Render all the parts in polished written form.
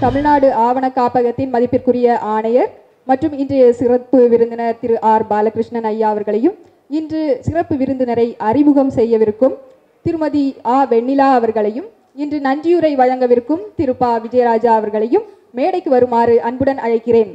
தமிழ்நாடு ஆவண காப்பகத்தின் மதிப்பிற்குரிய ஆணையர் மற்றும் இன்றைய சிறப்பு விருந்தினர் திரு ஆர் பாலகிருஷ்ணன் ஐயா அவர்களையும், இன்று சிறப்பு விருந்தினரை அறிமுகம் செய்யவிருக்கும் திருமதி ஆ வெண்ணிலா அவர்களையும், இன்று நன்றியுரை வழங்கவிருக்கும் திரு பா விஜயராஜா அவர்களையும் மேடைக்கு வருமாறு அன்புடன் அழைக்கிறேன்.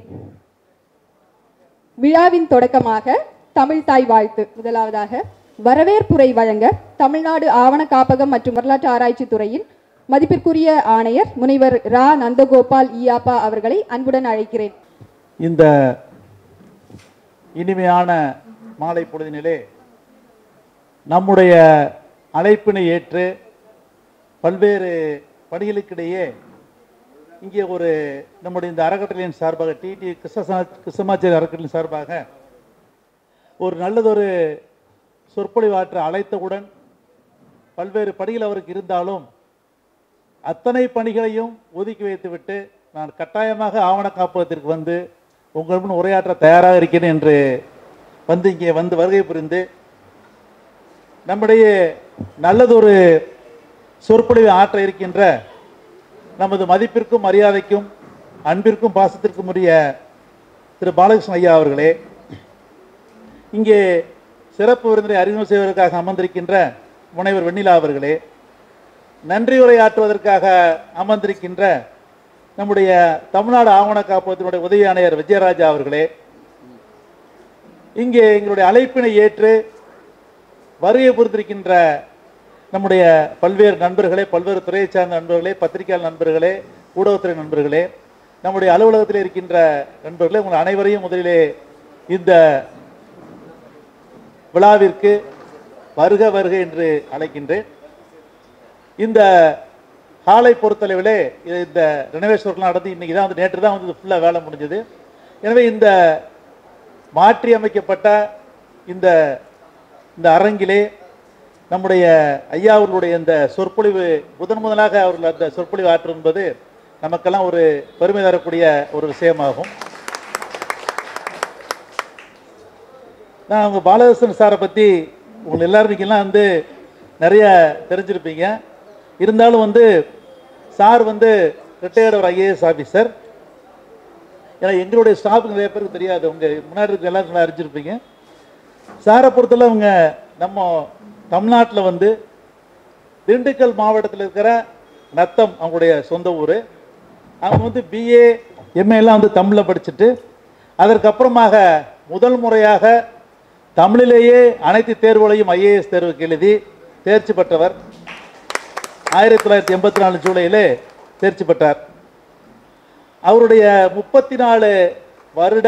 விழாவின் தொடக்கமாக தமிழ் தாய் வாழ்த்து. முதலாவதாக வரவேற்புரை வழங்க தமிழ்நாடு ஆவண காப்பகம் மற்றும் வரலாற்று ஆராய்ச்சி துறையின் மதிப்பிற்குரிய ஆணையர் முனைவர் ரா நந்தகோபால் ஈயாப்பா அவர்களை அன்புடன் அழைக்கிறேன். இந்த இனிமையான மாலை பொழுதினிலே நம்முடைய அழைப்பினை ஏற்று பல்வேறு பணிகளுக்கிடையே இங்கே நம்முடைய இந்த அறக்கட்டளையின் சார்பாக டிடி கிருஷ்ணமாச்சாரி அறக்கட்டளையின் சார்பாக ஒரு நல்லதொரு சொற்பொழிவாற்ற அழைத்தவுடன் பல்வேறு பணிகள் அவருக்கு இருந்தாலும் அத்தனை பணிகளையும் ஒதுக்கி வைத்துவிட்டு நான் கட்டாயமாக ஆவண காப்பகத்திற்கு வந்து உங்களுடன் உரையாற்ற தயாராக இருக்கிறேன் என்று இங்கே வருகை புரிந்து நம்முடைய நல்லதொரு சொற்பொழிவை ஆற்ற இருக்கின்ற நமது மதிப்பிற்கும் மரியாதைக்கும் அன்பிற்கும் பாசத்திற்கும் உரிய திரு பாலகிருஷ்ணன் ஐயா அவர்களே, இங்கே சிறப்பு விருந்தினரை அறிமுகம் செய்வதற்காக அமர்ந்திருக்கின்ற முனைவர் வெண்ணிலா அவர்களே, நன்றி உரையாற்றுவதற்காக அமர்ந்திருக்கின்ற நம்முடைய தமிழ்நாடு ஆவண காப்பகத்தினுடைய உதவி ஆணையர் விஜயராஜா அவர்களே, இங்கே எங்களுடைய அழைப்பினை ஏற்று வருகை புரிந்திருக்கின்ற நம்முடைய பல்வேறு நண்பர்களே, பல்வேறு துறையை சார்ந்த நண்பர்களே, பத்திரிகையாளர் நண்பர்களே, ஊடகத்துறை நண்பர்களே, நம்முடைய அலுவலகத்தில் இருக்கின்ற நண்பர்களே, உங்கள் அனைவரையும் முதலிலே இந்த விழாவிற்கு வருக வருக என்று அழைக்கின்றேன். இந்த ஹாலை பொறுத்தளவிலே இந்த ரெனோவேஷன் நடந்து இன்னைக்கு தான் நேற்று தான் ஃபுல்லாக வேலை முடிஞ்சது. எனவே இந்த மாற்றி அமைக்கப்பட்ட இந்த அரங்கிலே நம்முடைய ஐயா அவர்களுடைய இந்த சொற்பொழிவு முதலாக அவர்கள் அந்த சொற்பொழிவு ஆற்று என்பது நமக்கெல்லாம் ஒரு பெருமை தரக்கூடிய ஒரு விஷயமாகும். நான் அவங்க பாலகிருஷ்ணன் சாரை பற்றி உங்களை எல்லாருக்கெல்லாம் நிறைய தெரிஞ்சிருப்பீங்க. இருந்தாலும் சார் ரிட்டையர்டு ஒரு ஐஏஎஸ் ஆஃபீஸர். ஏன்னா எங்களுடைய ஸ்டாஃபுக்கு நிறைய பேருக்கு தெரியாது, உங்கள் முன்னாடி இருக்க எல்லாருக்கும் அறிஞ்சிருப்பீங்க. சாரை பொறுத்தவரை அவங்க நம்ம தமிழ்நாட்டில் திண்டுக்கல் மாவட்டத்தில் இருக்கிற நத்தம் அவங்களுடைய சொந்த ஊர். அவங்க பிஏ எம்ஏ எல்லாம் தமிழில் படிச்சுட்டு அதற்கப்புறமாக முதல் முறையாக தமிழிலேயே அனைத்து தேர்வுகளையும் ஐஏஎஸ் தேர்வுக்கு எழுதி தேர்ச்சி பெற்றவர். 1984 ஜூலையிலே தேர்ச்சி பெற்றார். அவருடைய 34 வருட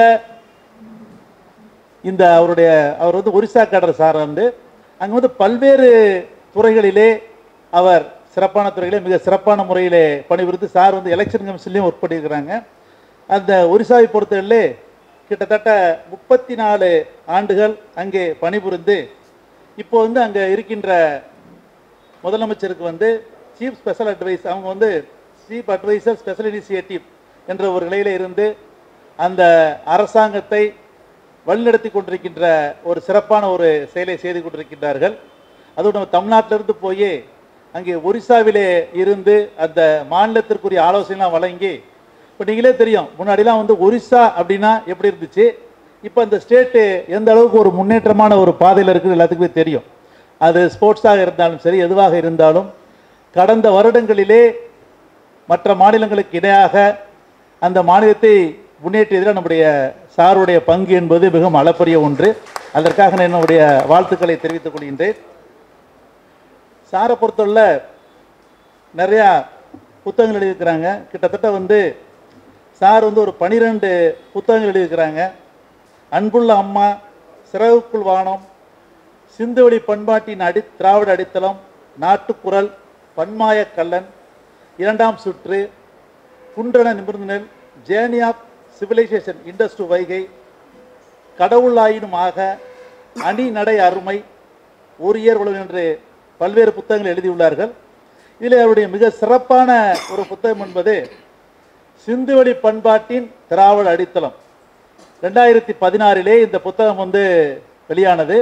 அவர் ஒரிசா கேடர் சார் அங்கே பல்வேறு துறைகளிலே அவர் சிறப்பான துறைகளே மிக சிறப்பான முறையிலே பணிபுரிந்து சார் எலெக்ஷன் கமிஷன்லையும் ஒர்க் பண்ணியிருக்கிறாங்க. அந்த ஒரிசாவை பொறுத்தவரையிலே கிட்டத்தட்ட 34 ஆண்டுகள் அங்கே பணிபுரிந்து இப்போ அங்கே இருக்கின்ற முதலமைச்சருக்கு சீஃப் ஸ்பெஷல் அட்வைஸ், அவங்க சீஃப் அட்வைசர் ஸ்பெஷல் இனிஷியேட்டிவ் என்ற ஒரு நிலையில் இருந்து அந்த அரசாங்கத்தை வழிநடத்தி கொண்டிருக்கின்ற ஒரு சிறப்பான ஒரு செயலை செய்து கொண்டிருக்கின்றார்கள். அதுவும் நம்ம தமிழ்நாட்டிலிருந்து போய் அங்கே ஒரிசாவிலே இருந்து அந்த மாநிலத்திற்குரிய ஆலோசனைலாம் வழங்கி, இப்போ நீங்களே தெரியும் முன்னாடிலாம் ஒரிசா அப்படின்னா எப்படி இருந்துச்சு, இப்போ அந்த ஸ்டேட்டு எந்த அளவுக்கு ஒரு முன்னேற்றமான ஒரு பாதையில் இருக்குது எல்லாத்துக்குமே தெரியும். அது ஸ்போர்ட்ஸாக இருந்தாலும் சரி எதுவாக இருந்தாலும் கடந்த வருடங்களிலே மற்ற மாநிலங்களுக்கு இணையாக அந்த மாநிலத்தை முன்னேற்றியதில் நம்முடைய சாருடைய பங்கு என்பது மிகவும் அளப்பரிய ஒன்று. அதற்காக நான் என்னுடைய வாழ்த்துக்களை தெரிவித்துக் கொள்கின்றேன். சாரை பொறுத்தவரை நிறையா புத்தகங்கள் எழுதியிருக்கிறாங்க. கிட்டத்தட்ட சார் ஒரு 12 புத்தகங்கள் எழுதியிருக்கிறாங்க. அன்புள்ள அம்மா, சிறகுக்குள் வானம், சிந்துவெளி பண்பாட்டின் திராவிட அடித்தளம், நாட்டுக்குரல், பன்மாய கல்லன், 2ஆம் சுற்று, குன்றன நிமிர்ந்தனல், journey of civilisation, Indus to Vaigai, கடவுளாயினும் ஆக, அணி நடை அருமை, ஒரு இயர் உலகம் என்று பல்வேறு புத்தகங்கள் எழுதியுள்ளார்கள். இதில் அவருடைய மிக சிறப்பான ஒரு புத்தகம் என்பது சிந்துவெளி பண்பாட்டின் திராவிட அடித்தளம். 2016 இந்த புத்தகம் வெளியானது.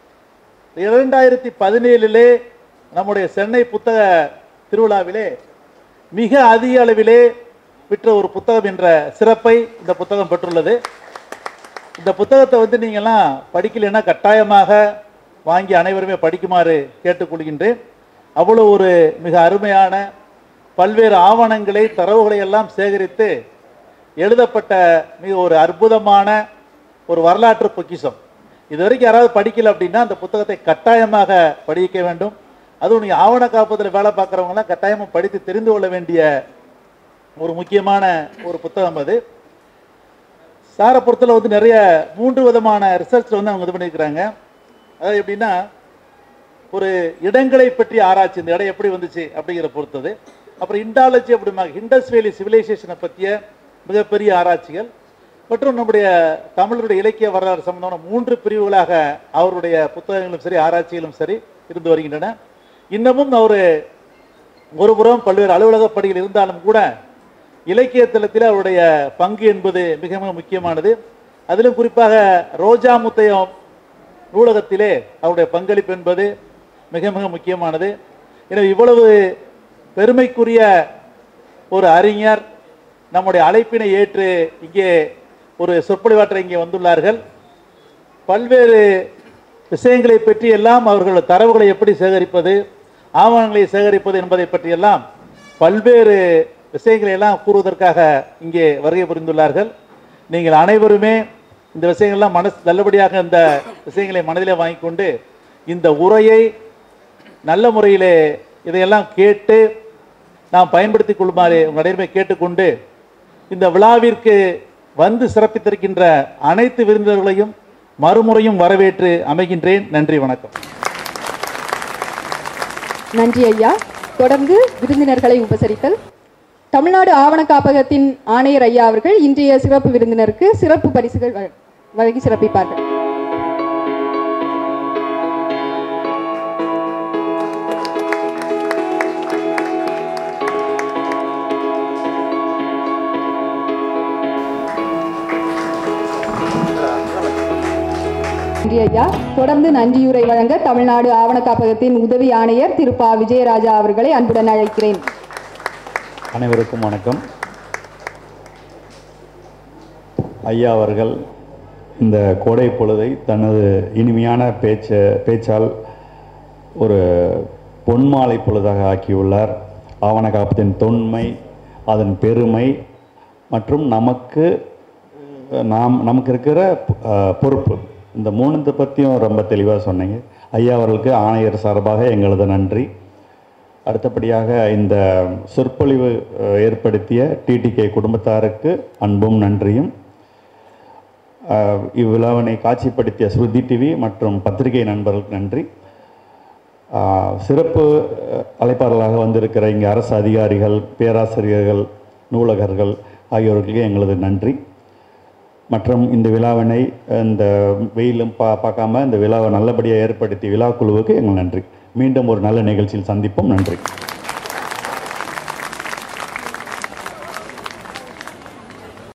2017 நம்முடைய சென்னை புத்தக திருவிழாவிலே மிக அதிக அளவிலே விற்ற ஒரு புத்தகம் என்ற சிறப்பை இந்த புத்தகம் பெற்றுள்ளது. இந்த புத்தகத்தை வந்து நீங்கள்லாம் படிக்கலைன்னா கட்டாயமாக வாங்கி அனைவருமே படிக்குமாறு கேட்டுக்கொள்கின்றேன். அவ்வளோ ஒரு மிக அருமையான பல்வேறு ஆவணங்களை தரவுகளை எல்லாம் சேகரித்து எழுதப்பட்ட மிக ஒரு அற்புதமான ஒரு வரலாற்று பொக்கிஷம். இதுவரைக்கும் யாராவது படிக்கல அப்படின்னா அந்த புத்தகத்தை கட்டாயமாக படிக்க வேண்டும். அதுவும் நீங்கள் ஆவண காப்பதில் வேலை பார்க்குறவங்களாம் கட்டாயமாக படித்து தெரிந்து கொள்ள வேண்டிய ஒரு முக்கியமான ஒரு புத்தகம் அது. சாரப்புறத்தில் வந்து நிறைய 3 விதமான ரிசர்ச் வந்து அவங்க இது பண்ணியிருக்கிறாங்க. அதாவது எப்படின்னா, ஒரு இடங்களை பற்றி ஆராய்ச்சி, இந்த இடம் எப்படி வந்துச்சு அப்படிங்கிற பொறுத்தது. அப்புறம் இண்டாலஜி அப்படிமா இண்டஸ் வேலி சிவிலைசேஷனை பற்றிய மிகப்பெரிய ஆராய்ச்சிகள் மற்றும் நம்முடைய தமிழருடைய இலக்கிய வரலாறு சம்பந்தமான 3 பிரிவுகளாக அவருடைய புத்தகங்களும் சரி ஆராய்ச்சிகளும் சரி இருந்து வருகின்றன. இன்னமும் ஒரு புறம் பல்வேறு அலுவலக பணிகள் இருந்தாலும் கூட இலக்கிய தளத்தில் அவருடைய பங்கு என்பது மிக மிக முக்கியமானது. அதிலும் குறிப்பாக ரோஜா முத்தையம் நூலகத்திலே அவருடைய பங்களிப்பு என்பது மிக மிக முக்கியமானது. எனவே இவ்வளவு பெருமைக்குரிய ஒரு அறிஞர் நம்முடைய அழைப்பினை ஏற்று இங்கே ஒரு சொற்பொழிவாற்ற இங்கே வந்துள்ளார்கள். பல்வேறு விஷயங்களை பற்றி எல்லாம் அவர்கள் தரவுகளை எப்படி சேகரிப்பது, ஆவணங்களை சேகரிப்பது என்பதை பற்றியெல்லாம் பல்வேறு விஷயங்களை எல்லாம் கூறுவதற்காக இங்கே வருகை புரிந்துள்ளார்கள். நீங்கள் அனைவருமே இந்த விஷயங்கள்லாம் நல்லபடியாக இந்த விஷயங்களை மனதிலே வாங்கி கொண்டு இந்த உரையை நல்ல முறையிலே இதையெல்லாம் கேட்டு நாம் பயன்படுத்தி கொள்ளுமாறு உங்களிடமே கேட்டுக்கொண்டு இந்த விழாவிற்கு வந்து சிறப்பித்திருக்கின்ற அனைத்து விருந்தினர்களையும் மறுமுறையும் வரவேற்று அமைகின்றேன். நன்றி, வணக்கம். நன்றி ஐயா. தொடர்ந்து விருந்தினர்களை உபசரித்தல். தமிழ்நாடு ஆவண காப்பகத்தின் ஆணையர் ஐயா அவர்கள் இன்றைய சிறப்பு விருந்தினருக்கு சிறப்பு பரிசுகள் வழங்கி சிறப்பிப்பார்கள். நன்றி ஐயா. தொடர்ந்து நன்றியுரை வழங்க தமிழ்நாடு ஆவண காப்பகத்தின் உதவி ஆணையர் திரு ப. விஜயராஜா அவர்களை அன்புடன் அழைக்கிறேன். அனைவருக்கும் வணக்கம். ஐயா அவர்கள் இந்த கோடை பொழுதை தனது இனிமையான பேச்சால் ஒரு பொன்மாலை பொழுதாக ஆக்கியுள்ளார். ஆவண காப்பகத்தின் தொன்மை, அதன் பெருமை மற்றும் நமக்கு இருக்கிற பொறுப்பு, இந்த 3 பற்றியும் ரொம்ப தெளிவாக சொன்னீங்க. ஐயா அவர்களுக்கு ஆணையர் சார்பாக எங்களது நன்றி. அடுத்தபடியாக இந்த சொற்பொழிவு ஏற்படுத்திய டிடிகே குடும்பத்தாருக்கு அன்பும் நன்றியும், இவ்விழாவினை காட்சிப்படுத்திய ஸ்ருதி டிவி மற்றும் பத்திரிகை நண்பர்களுக்கு நன்றி. சிறப்பு அழைப்பாளர்களாக வந்திருக்கிற இங்கே அரசு அதிகாரிகள், பேராசிரியர்கள், நூலகர்கள் ஆகியோர்களுக்கு எங்களது நன்றி. மற்றும் இந்த விழாவினை இந்த வெயிலும் பார்க்காம இந்த விழாவை நல்லபடியாக ஏற்படுத்திய விழா குழுவுக்கு எங்கள் நன்றி. மீண்டும் ஒரு நல்ல நிகழ்ச்சியில் சந்திப்போம். நன்றி.